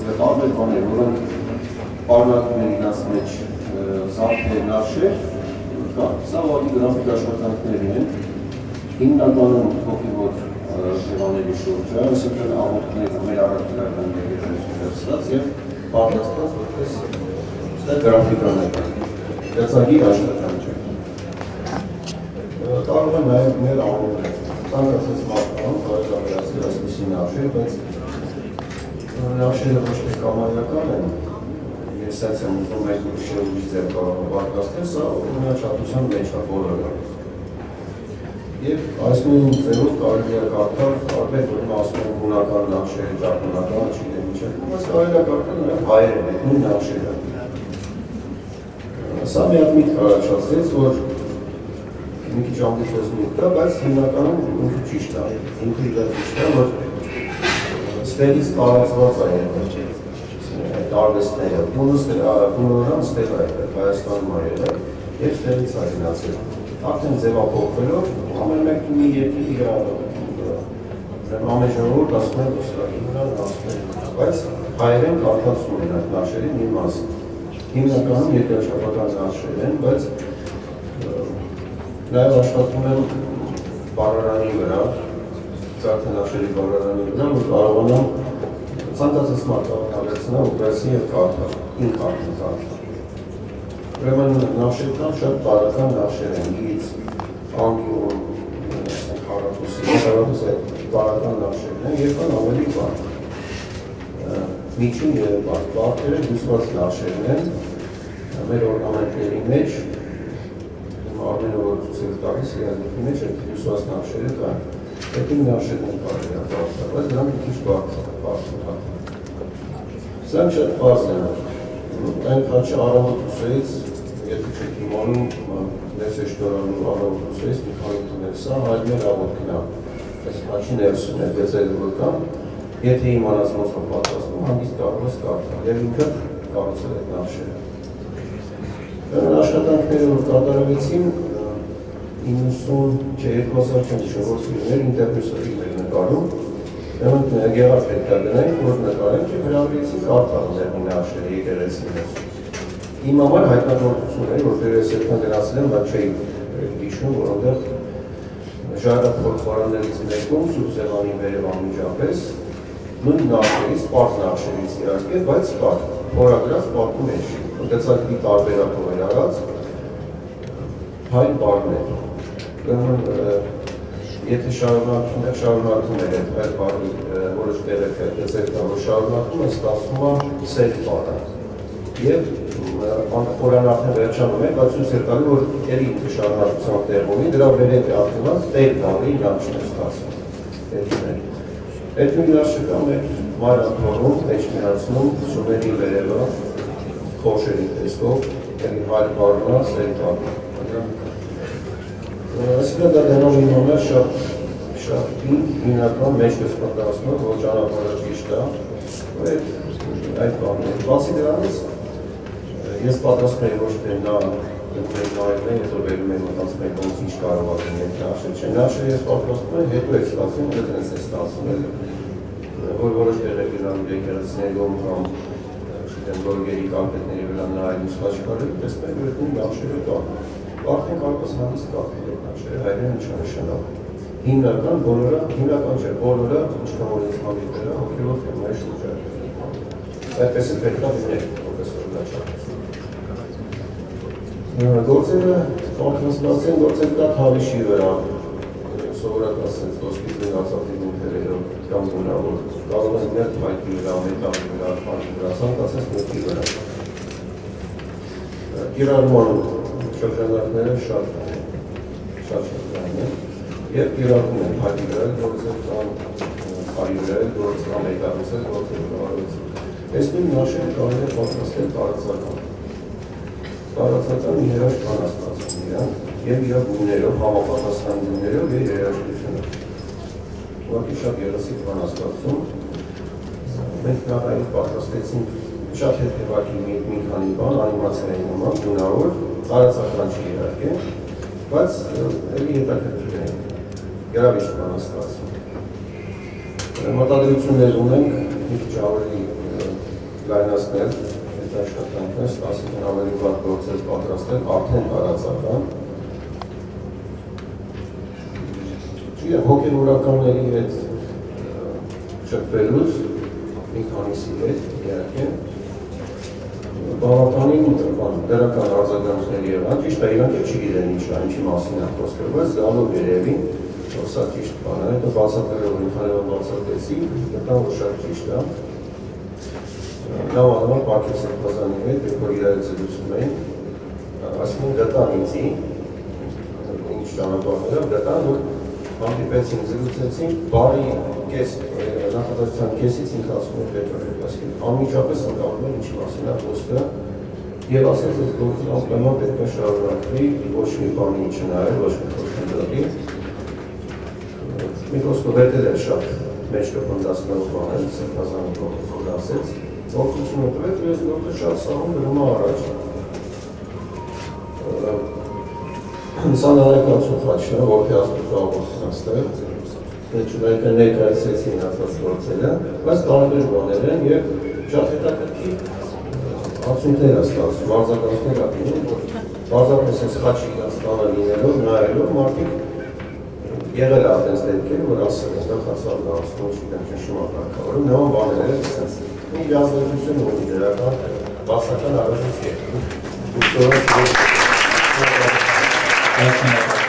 տարբեր բաներ, որոնք պարունակում են իրենց մեջ զարդեր, նախշեր, կա։ Սա ուղղակի գրաֆիկ աշխատանքներ են, հիմնականում հոգևոր թեմաների շուրջը, այսինքն աղոթքներ, մեր առաքելական եկեղեցիներով եւ պատրաստված որպես գրաֆիկաներ, գծագիր աշխատանք է։ Կարող է նաեւ մեր անուններ, ցանկացած մարդկանց կարող է վերացնել այսպիսի նախշեր, բայց նախշերը ոչ թե կամայական են, ես այս եմ ուզում այդ ուրիշը ուրիշ ձև կարող է պատրաստել, սա ունենաչափության մեջ է բոլորը։ Եվ այս նույն ձևով կարելի է կարդալ տարբեր ասում հունական նախշերը, ճապոնական, չգիտեմ ինչ է, բայց կարելի է կարդալ նաև հայերեն այդ նույն նախշերը։ Սա մի հատ միտք առաջացրեց, որ մի քիչ ամբիցիոզ միտք է, բայց հիմնականում ինքը ճիշտ է, ինքը ճիշտ է, որ ստեղից տարածված է այդ արվեստները, բունորան ստեղ է Հայաստանում է եղել և ստեղից է գնացել։ Արդեն ձևափոխվելով ամեն մեկ մի երկրի ամեն ժողովուրդ ասում են ռուսական, բայց հայերեն կարդացում են այդ նախշերի մի մասը։ Հիմնականում երկրաչափական նախշեր են, բայց նաև աշխատում են բառարանի վրա, ծարդը նախշերի բառարանի վրա, որ կարողանան ցանկացած մարդ հավերցնել ուղղակի եւ կարդալ, ինքն կարդալ։ Ուրեմն նախշեր կան շատ տարական նախշեր են, գից, անգյուն, քառակուսի, այդ տարական նախշերն են, եւ կան ավելի բան։ Միջին եւ բարձրերը հյուսված նախշերն են, մեր օրնամենտների մեջ, ամենը որ ցույց տալիս իրավունքի մեջ այդ հյուսված նախշերը կան։ Այդ նախշերն են կարելի է կարդալ, բայց դրանք մի քիչ բարձր են։ Սրանք շատ բարձր են։ Այն խաչի առավոտուսից, եթե չեք իմանում, ներսե շտորանում առավոտուսից մի քանի տներ, սա հայրմեր աղոտքն է։ Այս խաչի ներսում է գծերը որ կան, եթե իմանաս ոնց է պատրաստվում, հանգիստ կարող ես կարդալ, եւ ինքը կառուցել այդ նախշերը։ Ուրեմն աշխատանքները որ կատարվեցին 2004 ինտերպրեսորի մեր նկարում, ուրեմն Գեղարդ պետք է գնանք, որ նկարենք եւ հրավիրեցին կարդալ մեր նախշերը եկեղեցիներ։ Իմ համար հայտնագործություն էր, որտեղ ես այդքան գնացել եմ, բայց չէի հիշում, որովհետեւ ժառանգող խորաններից մեկում Սուրբ Սևանի վերև անմիջապես նույն նախշերից, պարզ նախշերից իհարկե, բայց փորագրած պատմում էր, գծակի տարբերակով էր արած հայ բառներ։ Ուրեմն եթե շարունակում էր այդ հայ բառի որոշ տեղեր գծեր կա, որ շարունակում է ստացվում է սեր բառը։ Եվ խորան արդեն վերջանում է, բայց ցույց է տալի, որ ելի ինքը շարունակության տեղ ունի, դրա վերև է արդյունած տեղ բառի նախշն է ստացվում։ Այդ նույն նախշը կա մեր մայրաքաղաքում, մեջմիացնում, Սումերի վերևը, խոշերի տեսքով, ելի հայ բառնա, սեր բառը։ Այսինքն դա դրանով իմ համար շատ հիմնական մեջքս պատրաստում, որ ճանապարհը ճիշտ է, այդ բանն է։ Բացի դրանից ես պատրաստում եմ ոչ թե նա ընտրել նայել են, հետո վերում եմ մտածում եմ ոնց ինչ կարող է լինել նախշեր չէ։ Նախշերը ես պատրաստում եմ, հետո է ստացվում, դրանից է ստացվում, որ որոշ տեղեր գնալու եկեղեցիներում կամ չգիտեմ բլոգերի կամպետների վրա նայելու սխաչկարել, տեսնում եմ, որ այդ նախշերը կան։ Արդեն կարող ես հանդիստ կարդալ այդ նախշերը, հայերեն ինչ նշանակում։ Հիմնական բոլորը, հիմնական չէ, բոլորը ինչքան որ ես հավիտերը հոգևոր թեմայի շուրջ է։ Այդպես է պետք է լինել, որպես որ դա չափություն։ Գործերը պատրաստված են, գործեր կա Թավիշի վրա, սովորական ասենց ոսկի գնացատի նյութերերով կամ գունավոր, կարող են մեր թվայքի վրա, մետաղի վրա, փարքի վրա, ցանկացած նյութի վրա։ Կիրառման շրջանակները շատ շրջանն են, և կիրառում են փարքի վրա գործեր կամ քարի վրա գործեր կամ մետաղուցել գործեր կարողացել։ Այս նույն նախշերը կարող է պատրաստել տարածական։ Տարածական մի երաշտ բանաստացում իրանք և իր գույներով, համապատասխան գույներով և երաշտությունով։ Ուղղակի շատ երեսիկ բանաստացում, մենք նախայից պատրաստեցինք շատ հետևակի մի քանի բան, անիմացիայի նման, գունավոր, տարածական չի իհարկե, բայց էլի հետաքրքիր են, գրավիչ բանաստացում։ Մտադրություններ ունենք մի քիչ ավելի կայացնել այդ աշխատանքը, այսինքն ավելի վատ գործեր պատրաստել արդեն տարածական։ Չգիտեմ, հոգևորականների հետ շփվելուց մի քանիսի հետ իհարկե բավականին դրական արձագանքներ եղան, ճիշտ է, իրանք չգիտեն ինչի մասին է խոսքը, բայց գալով երևի, որ սա ճիշտ բան է, հետո բացատրելով ինքանևան բացատրեցի, գտան որ շատ ճիշտ է։ Լավ անվան Պարքև Սրբազանի հետ, երբ որ իրարից զրուցում էին, այսինքն գտան ինձի, ինչ ճանապարհներով գտան, որ հանդիպեցին, զրուցեցին, բարի կես, նախադասության կեսից ինքը ասում է Պետրովի, այսինքն անմիջապես ընկալում են ինչի մասին է խոսքը եւ ասած այս գործը անպայման պետք է շարունակվի, ոչ մի բանի չնայել, ոչ մի խոշորի։ Մի խոսքով էլ է շատ մեջ կպնդասնող բան է, Սրբազանի կողմից որ ասեց, օգնությունը տվեց ու ես գործը շատ սահում գնում է առաջ։ Սա նարեկացու խաչն է, որպի աստուծո աղոսն աստեղ, ներկայացրեցին ասած գործերը, բայց տարբեր բաներ են և շատ հետաքրքիր արդյունքներ է ստացվում, արձագանքներ է լինում, որ բարձրապես այս խաչի ստանը լինելով, նայելով մարդիկ եղել է այդպես դեպքեր, որ ասել են խացավն ասում, չգիտեմ ճնշում ակարգավորում, նման բաներ են այդպես մի ազդեցություն ունի դրական բացական առաջից երկրում։